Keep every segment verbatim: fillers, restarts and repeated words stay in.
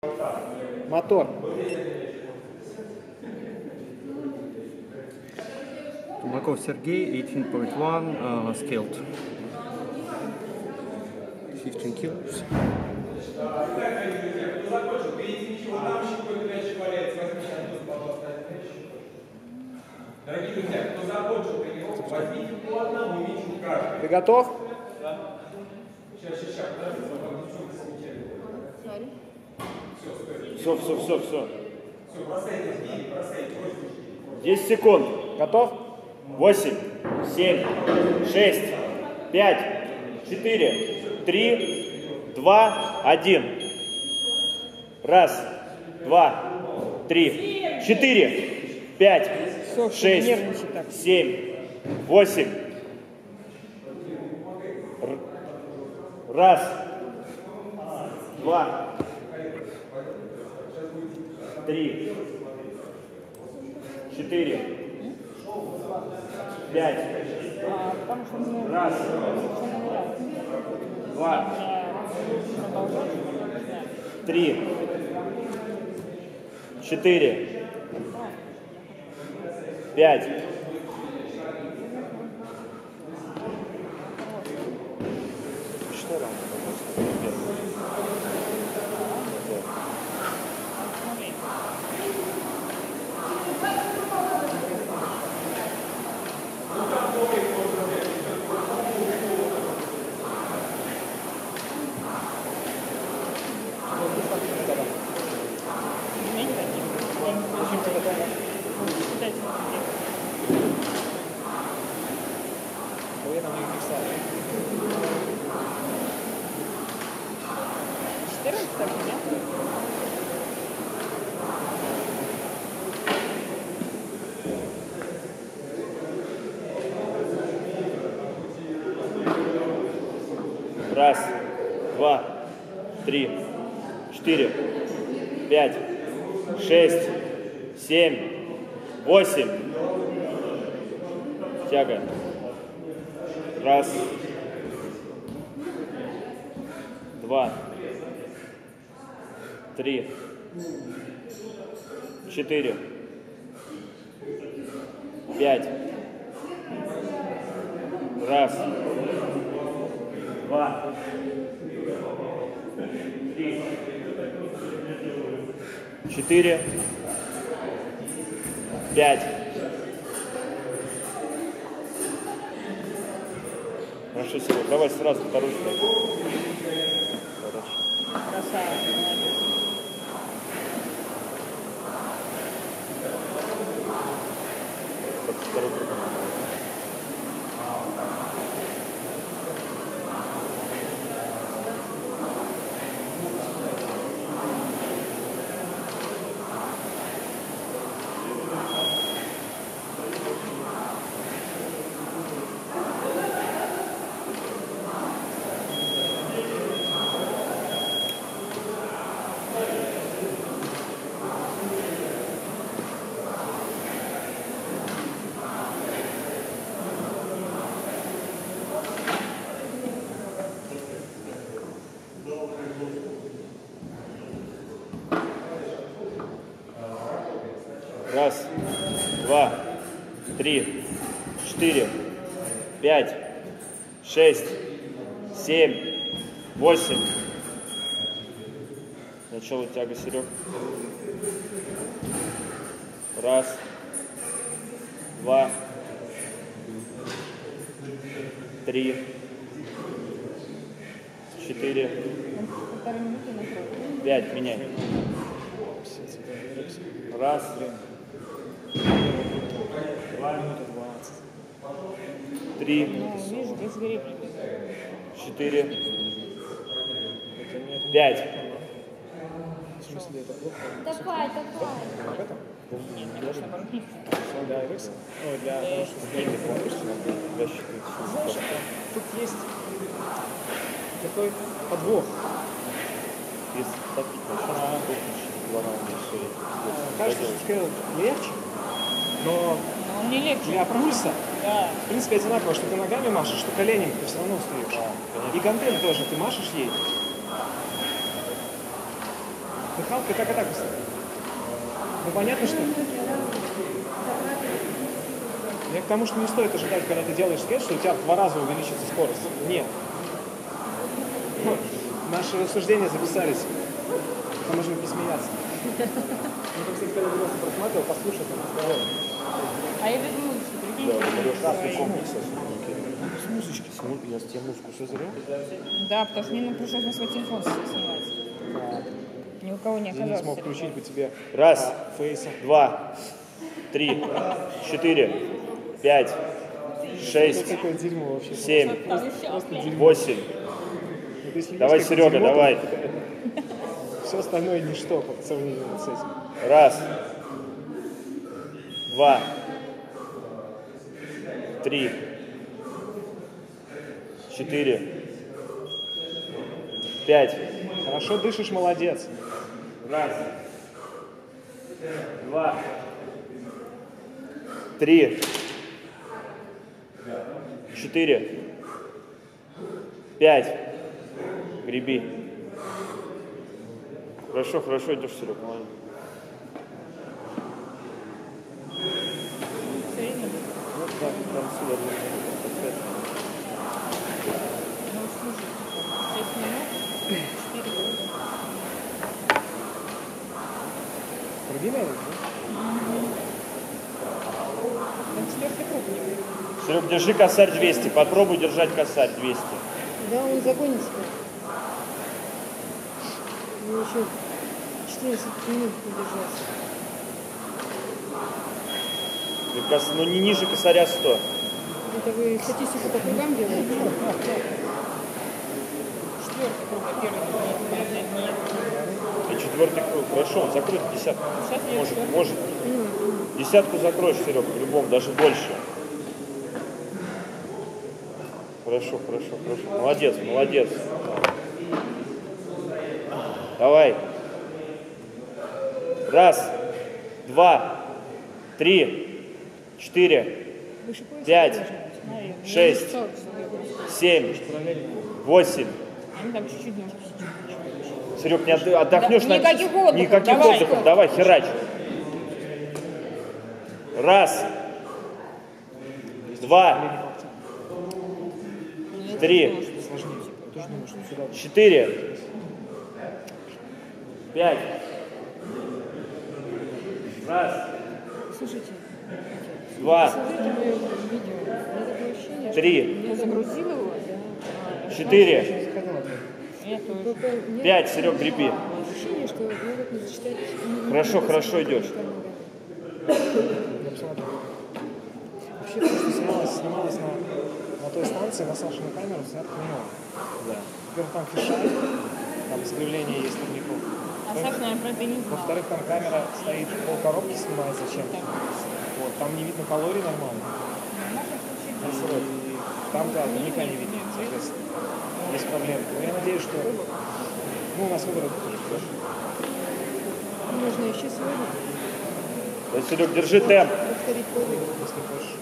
Мотор. Тумаков Сергей, eighteen point one, uh, scaled. fifteen kilos. Дорогие друзья, кто закончил тренировку, возьмите по одному мячу каждый. Ты готов? Да. Сейчас, сейчас, сейчас, подожди, Все, все, все, все. все, бросайте, бей, бросайте, бросайте. десять секунд. Готов? восемь, семь, шесть, пять, четыре, три, два, один. Раз, два, три, четыре, пять, шесть, семь, восемь. Раз, два, три, четыре, пять. Раз, два, три, четыре, пять. Что там? Раз, два, три, четыре, пять, шесть, семь, восемь. Тяга. Раз, два, три, четыре, пять. Раз, два, три, четыре, пять. Хорошо, Серега, давай сразу вторую ставь. Второй круг. Раз, два, три, четыре, пять, шесть, семь, восемь. Начало тяга, Серег. Раз, два, три, четыре, пять. Меняй. Раз, два, три, четыре, пять. В смысле, это плохо? Давай, давай. В этом? Нет, не должно. Для рекса? Ну, для того, чтобы Для щиты. знаешь, тут есть такой подвох. Если так, то два раунда все. Кажется, что скейл легче, но Он не легче. для пульса, Да. в принципе, одинаково, что ты ногами машешь, что коленями, ты все равно устаешь. И гантель тоже, ты машешь ей. Дыхание пасхалка и так, и так быстро. Ну понятно, что... Я к тому, что не стоит ожидать, когда ты делаешь скетч, что у тебя в два раза увеличится скорость. Нет. Ну, наши рассуждения записались. Мы можем посмеяться. Ну, там, кстати, когда я просматривал, послушай этот разговор. А я без музыки, прикинь. Да, берешь разный комплекс. С музычки. Я с тебя музыку созрел. Да, потому что мне ну, пришлось на свой телефон снимать. Ни у кого не Я не оказалось. смог включить бы тебе Раз, фейса. два, три, четыре, пять, шесть, Что такое дерьмо вообще? семь, Просто дерьмо. восемь. Вот если Давай, видишь, как Серега, дерьмо, давай. Все остальное ничто по сравнению с этим. Раз, два, три, четыре, пять. Хорошо дышишь, молодец. Раз, два, три, четыре, пять. Греби. Хорошо, хорошо идешь, Серег, молодец. Вот так, прям сюда. Ну, слушай, шесть минут, четыре года. Круги, наверное, Там четвертый круг не будет. Серег, держи косарь двести. Попробуй держать косарь двести. Да, он загонит себя. Ему еще четырнадцать минут удержаться. Ты кос- Ну не ниже косаря сто. Это вы статистику по кругам делаете? Четвертый круг, а первый круг нет, нет, нет. И четвертый круг. Хорошо, он закроет десятку. Сейчас я Может, четвертый. может. Десятку закроешь, Серег, по-любому, даже больше. Хорошо, хорошо, хорошо. Молодец, молодец. Давай. Раз, два, три, четыре, Выше пояса пять, должен быть, наверное. шесть, сорок, сорок. семь, восемь. А мы так чуть-чуть ножки чуть-чуть. Серег, не отды- отдохнешь Да, на... никаких отдыхов, Никаких давай. отдыхов. Давай, херач. Раз. Два. Три. Четыре. Пять. Раз. Слушайте, Два. смотрите мое видео. У меня такое ощущение, что Три. Я загрузила его? Четыре. Я тоже. только у меня Пять. Серег, греби. ощущение, что могут не зачитать. не- не Хорошо, могут хорошо зачитать идешь. камеры. Я посмотрю. Вообще, то, что снималось, снималось на, на той станции, на Сашину камеру, снято хреново. Да. Во-первых, там фишай, там искривление есть турников. А Саша, наверное, про это не знал. Во-вторых, там камера стоит, полкоробки снимает зачем-то. Вот, там не видно калорий нормально. И там, да, турника не видно, соответственно. Есть проблемы. Но я надеюсь, что... Ну, у нас выборы тоже хорошо. Можно еще сегодня Да, Серег, держи темп. повторить подвиг. Если хочешь.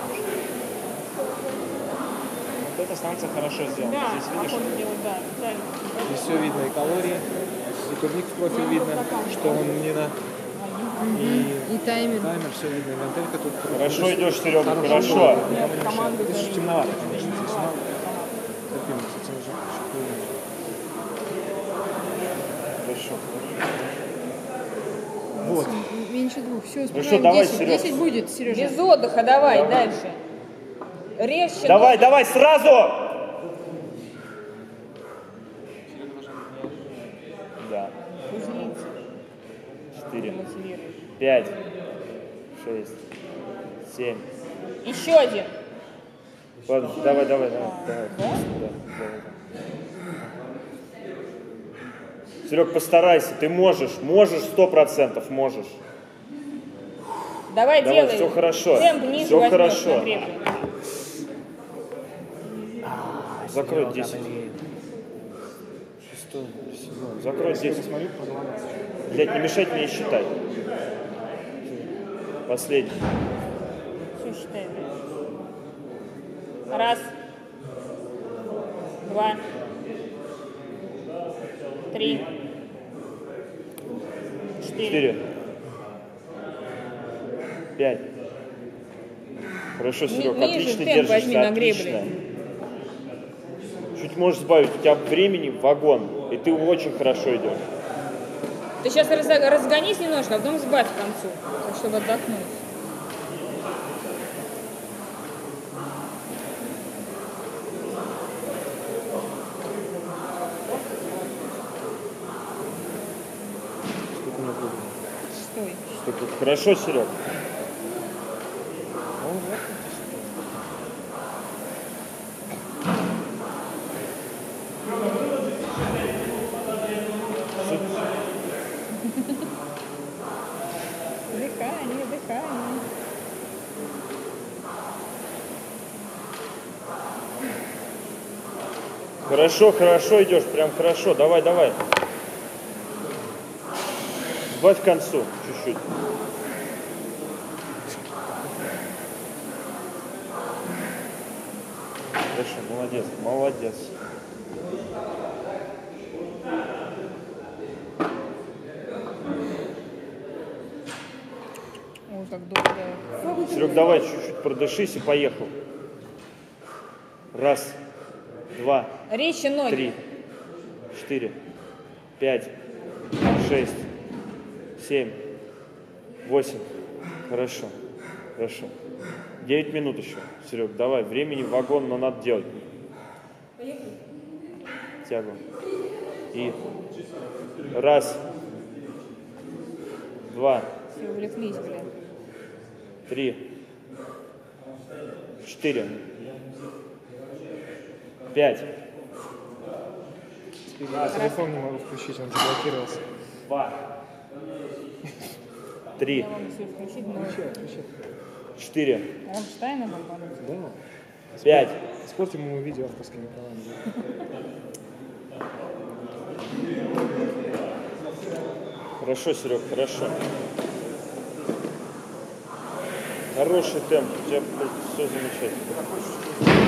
Вот эта станция хорошо сделана. Да, Здесь видишь, походу дела, да. Да. здесь все видно, и калории, и турник в профиль видно, что он не на... И И таймер. таймер, все видно, и гантелька тут... Хорошо идешь, Серега, Хорошо. хорошо. Команду Это же говорит. темновато, конечно, здесь, но... Терпимо, кстати, уже Хорошо. Вот. Меньше двух. Все, Ну успеваем. что, давай, десять. Серег. десять будет, Сережа. Без отдыха давай, дальше. Резче. Давай, давай, сразу! Да. Узелиться. Четыре, Мотивируешь. пять, шесть, семь. Еще один. Ладно, давай, давай, давай. давай. Да, давай, давай. Серег, постарайся, ты можешь, можешь, сто процентов можешь. Давай, Давай, делай. всё хорошо. Темп ниже Всё возьмешь хорошо. на гребне. Закрой десять. Шестой, седьмой. Закрой десять. Блядь, не мешать мне считать. Последний. Все считай. Раз. Два. Три. четыре, пять. Хорошо, Серег, ниже отлично темп возьми держишься, на гребле. отлично. Чуть можешь сбавить, у тебя времени вагон, и ты очень хорошо идешь. Ты сейчас разгонись немножко, а потом сбавь к концу, так, чтобы отдохнуть. Стой. Хорошо, Серег. Дыхание, дыхание. Хорошо, хорошо идешь, прям хорошо. Давай, давай. Сбавь к концу чуть-чуть. Хорошо, молодец, молодец. Ой, как долго. Серег, давай чуть-чуть продышись и поехал. Раз, два, Резче ноги. три, четыре, пять, шесть, семь, восемь. Хорошо, хорошо. Девять минут еще. Серег, давай, времени в вагон, но надо делать. Тягу. И раз, два, Все, увлеклись, блин. три, четыре, пять, А, телефон не могу включить, он заблокировался. два, три, Я могу все включить, но четыре, Рамштайна бомбануть. Да. пять. Испортим ему видео авторскими правами. Хорошо, Серег, хорошо. Хороший темп, у тебя все замечательно.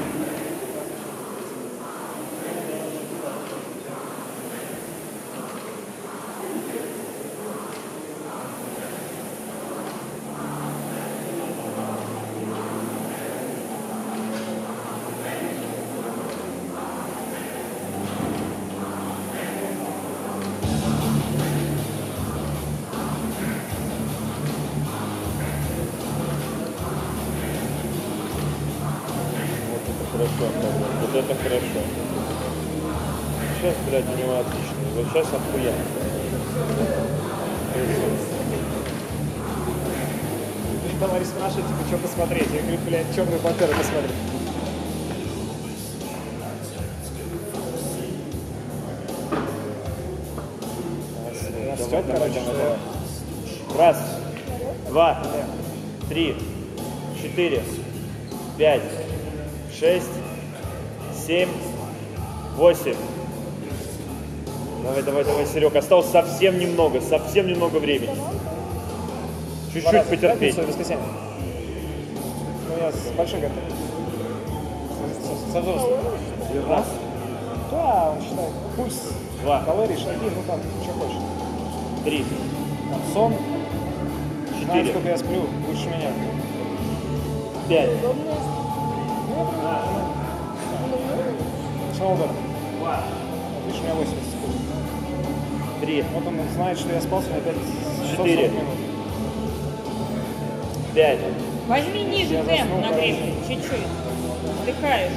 Хорошо, вот это хорошо. Сейчас, блядь, у него отлично. Вот сейчас охуенно. Товарищ спрашивает, типа, что посмотреть? Я говорю, блядь, черную пантеру посмотреть. Растет, короче, давай. Раз, два, три, четыре, пять, шесть, семь, восемь. Давай, давай, давай, Серег. Осталось совсем немного, совсем немного времени. Чуть-чуть потерпеть. Пятницу и воскресенье. Ну, я с большой горкой. Со взрослым. Раз, Да, он считает. Пульс, два, калории, шаги, ну там, что хочешь. три, Там, сон. Знаешь, четыре, сколько я сплю, лучше меня. пять, Что удобно? Видишь, у меня восемьдесят секунд. три, Вот он знает, что я спал сегодня опять Четыре. сорок минут. пять. Возьми ниже Я темп заснул, на короче. гребле, чуть-чуть. Вдыхаешь.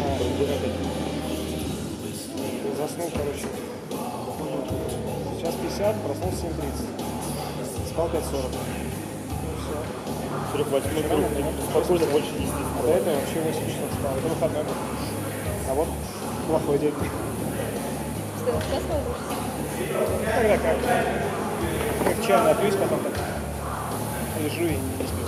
Заснул, короче. Сейчас пятьдесят, проснулся семь тридцать. Спал пять сорок. Серег, восьмой круг. Ты спокойно больше не спишь. А до этого вообще восемь часов спал. Это выходной был. А вот плохой день. Что, сейчас ложишься? Тогда как? Как чай напьюсь, потом так лежу и не сплю.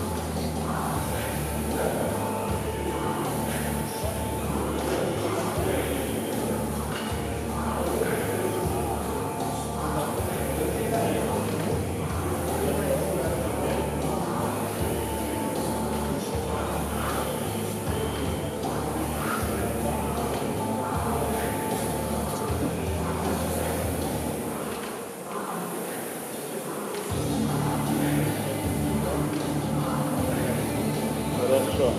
хорошо.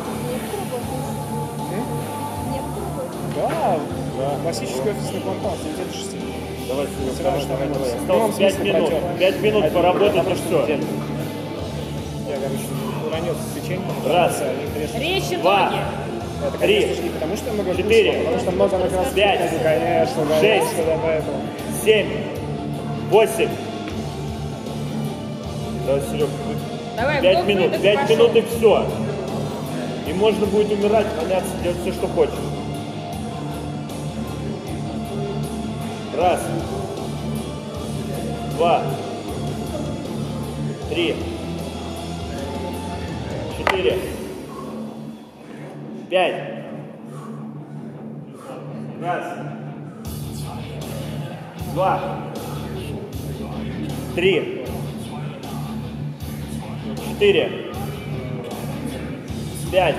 Да, да. Классический офисный плантон, семь шесть. Давай, Серег, Сразу давай, давай, давай. Ну, Осталось в пять смысле, минут. потер. пять минут А поработать это и прошлой все. неделе. Я, короче, уронил печеньку. Раз. Речи Два. ноги. Это, Три. конечно же, не потому, что я много Четыре. вкусного, потому что много на красном Пять. ходу, конечно, да, Шесть. что-то поэтому. Семь. Восемь. Да, Серег, Давай, пять вдох, минут. выдох, Пять пошел. минут и все. И можно будет умирать, гоняться, делать все, что хочешь. Раз. Два. Три. Четыре. Пять. Раз. Два. Три. Четыре. Пять.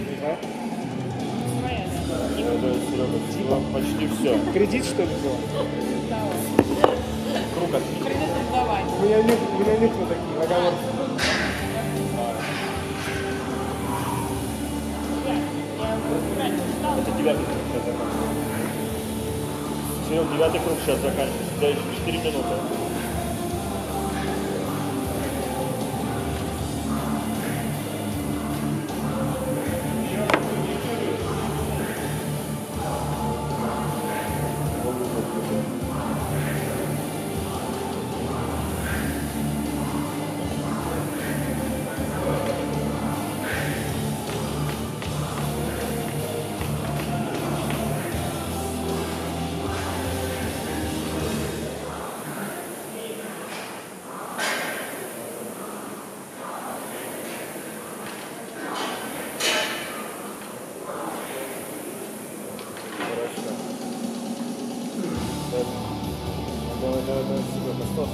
Серега, почти все. Кредит, что ли, был? Круг отлично. Придется сдавать. У меня нюх, у меня нюх на такие, наговор. Это девятый круг сейчас заканчивается. Серег, девятый круг сейчас заканчивается. У тебя еще четыре минуты. Давай, давай, давай, Серег, осталось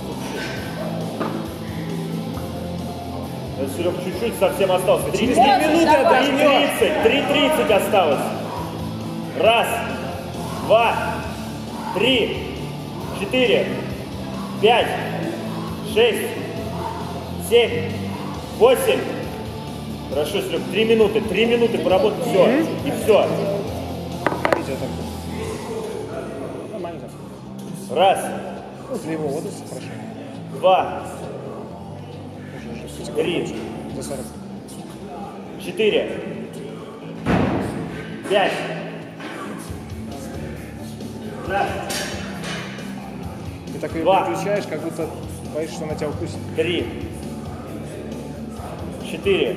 чуть-чуть. Серег, чуть-чуть совсем осталось. Три минуты, давай, три тридцать, три тридцать осталось. Раз, два, три, четыре, пять, шесть, семь, восемь. Хорошо, Серег, три минуты, три минуты поработать, все, и все. Видите, так. Нормально так. Раз, Ну, для его возраста хорошо. два, Уже, уже, кстати, три, за сорок. четыре, пять, раз, Ты так ее Два. переключаешь, как будто боишься, что она тебя укусит. три, четыре,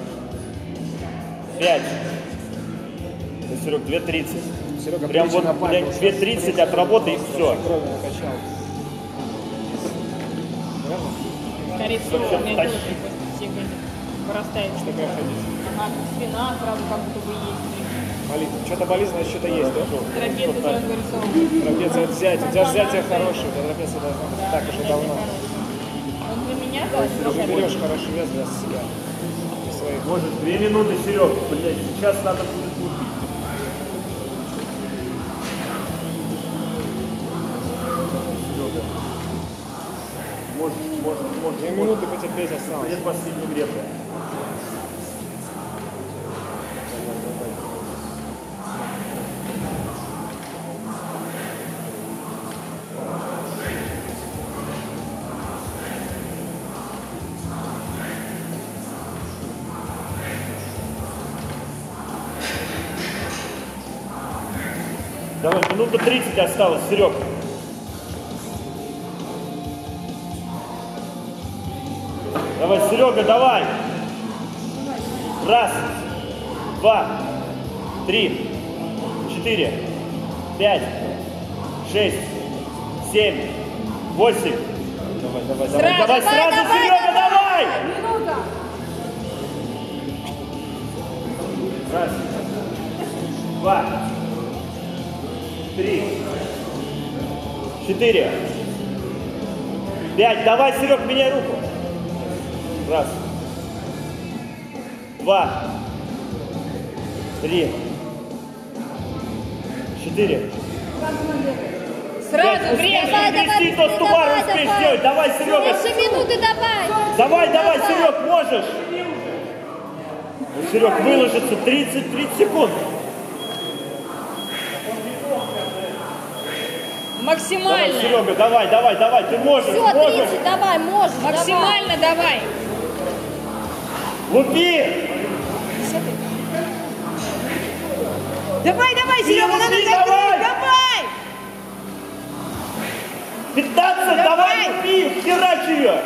пять. Да, Серег, две тридцать. Серега, Прям плечи вот напали, блядь, две тридцать от работы и все. Кровь накачал. Скорее всего, Вообще, у меня тащи. тоже после бега вырастает. Что прям ходить. Ага, спина сразу как будто бы есть. Болит. Что-то болит, значит, что-то есть, да? Трапеция сразу вырисовывается. Трапеция от взятия. У тебя же взятие хорошее, у тебя трапеция должна быть так уже давно. Вот для меня, да, Ты уже берешь хороший вес для себя. Для своих. Может, две минуты, Серег, блядь, сейчас надо будет выпить. Серега. Может, может, может. Две минуты потерпеть осталось. Блин, последний реплик. Давай, минута тридцать осталось, Серег. Давай, Серега, давай. Раз, два, три, четыре, пять, шесть, семь, восемь. Давай, давай, давай, Сразу, давай, давай, сразу, давай, Серега, давай! Минута! Раз, два, три, четыре, пять. Давай, Серег, меняй руку. Раз, два, три, четыре. Сразу, Пять. время! Давай, давай, Трясти, то стубар давай, успеешь давай. сделать. Давай, Серега. Меньше минуты добавь. Давай, давай, Серег, можешь. Серег, выложится тридцать тридцать секунд. Максимально. Давай, Серега, давай, давай, давай, ты можешь, Все, можешь. тридцать, давай, можешь. Максимально давай. Лупи! Давай, давай, Серега, Лупи, надо давай! закрыть, давай. пятнадцать, давай, Давай. лупи, херачь ее!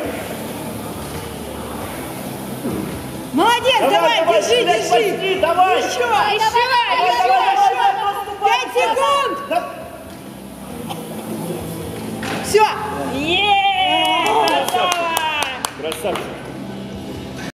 Молодец, давай, давай, держи, блядь, держи. почти, давай! Еще, Давай, еще, давай, еще, давай, еще. давай, наступай, Пять секунд. Да. Все. Еее, красава. Красавчик.